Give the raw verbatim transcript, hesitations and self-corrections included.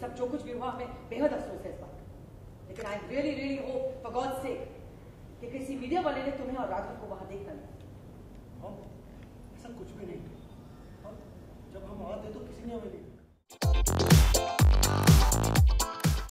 सब जो कुछ भी हुआ हमें बेहद अफसोस है इस बात का, लेकिन I really really hope for God's sake कि किसी मीडिया वाले ने तुम्हें और राघव को वहां देखना लिया। ऐसा कुछ भी नहीं, और जब हम आते तो किसी ने हमें देखा।